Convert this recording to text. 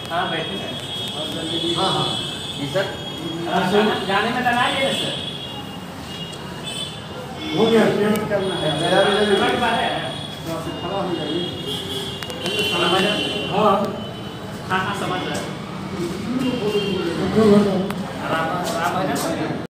हाँ बैठे हैं। हाँ हाँ जी सर। जाने में डरा है सर। हो गया पेमेंट करना है मेरा भी पेमेंट बारे है खड़ा हो जाइए। समझ हाँ हाँ हाँ समझ रहा है। राम है ना।